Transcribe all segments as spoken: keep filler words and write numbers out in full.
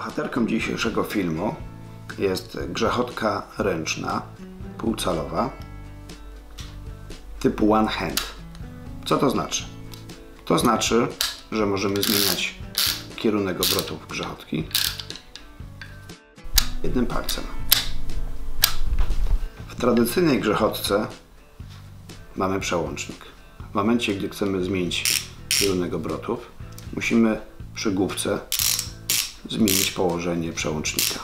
Bohaterką dzisiejszego filmu jest grzechotka ręczna, półcalowa, typu one hand. Co to znaczy? To znaczy, że możemy zmieniać kierunek obrotów grzechotki jednym palcem. W tradycyjnej grzechotce mamy przełącznik. W momencie, gdy chcemy zmienić kierunek obrotów, musimy przy główce zmienić położenie przełącznika.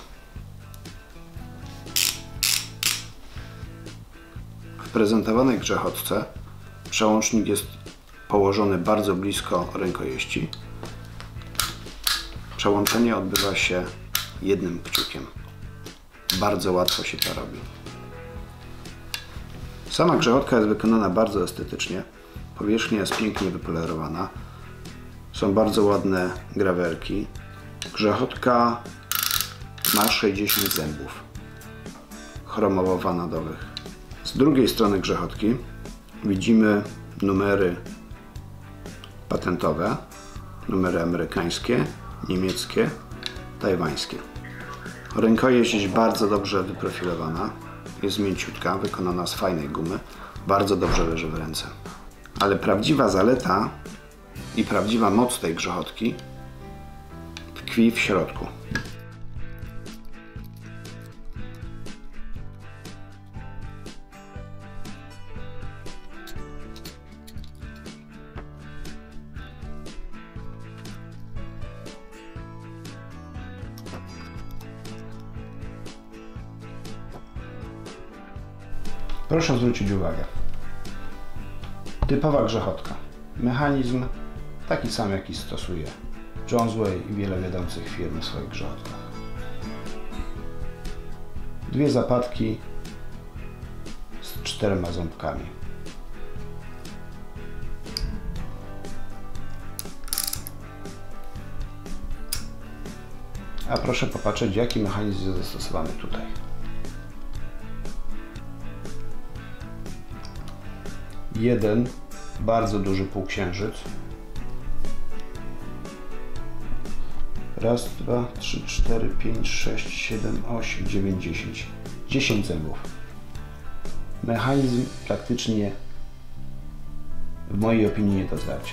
W prezentowanej grzechotce przełącznik jest położony bardzo blisko rękojeści. Przełączenie odbywa się jednym kciukiem. Bardzo łatwo się to robi. Sama grzechotka jest wykonana bardzo estetycznie. Powierzchnia jest pięknie wypolerowana. Są bardzo ładne grawerki. Grzechotka ma sześćdziesiąt zębów chromowo-wanadowych. Z drugiej strony grzechotki widzimy numery patentowe, numery amerykańskie, niemieckie, tajwańskie. Rękojeść jest bardzo dobrze wyprofilowana, jest mięciutka, wykonana z fajnej gumy, bardzo dobrze leży w ręce. Ale prawdziwa zaleta i prawdziwa moc tej grzechotki tkwi w środku. Proszę zwrócić uwagę. Typowa grzechotka. Mechanizm taki sam, jaki stosuje Jonesway i wiele wiodących firm w swoich grzechotkach. Dwie zapadki z czterema ząbkami. A proszę popatrzeć, jaki mechanizm jest zastosowany tutaj. Jeden bardzo duży półksiężyc. Raz, dwa, trzy, cztery, pięć, sześć, siedem, osiem, dziewięć, dziesięć. dziesięć zębów. Mechanizm praktycznie, w mojej opinii, nie do zdarcia.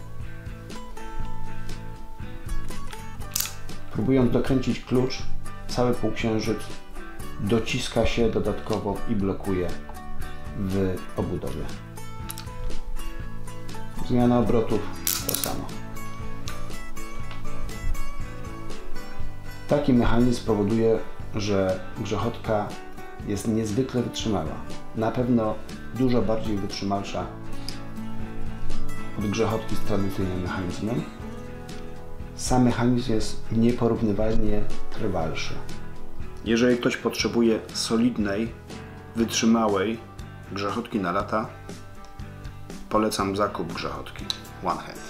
Próbując dokręcić klucz, cały półksiężyc dociska się dodatkowo i blokuje w obudowie. Zmiana obrotów to samo. Taki mechanizm powoduje, że grzechotka jest niezwykle wytrzymała. Na pewno dużo bardziej wytrzymalsza od grzechotki z tradycyjnym mechanizmem. Sam mechanizm jest nieporównywalnie trwalszy. Jeżeli ktoś potrzebuje solidnej, wytrzymałej grzechotki na lata, polecam zakup grzechotki one hand.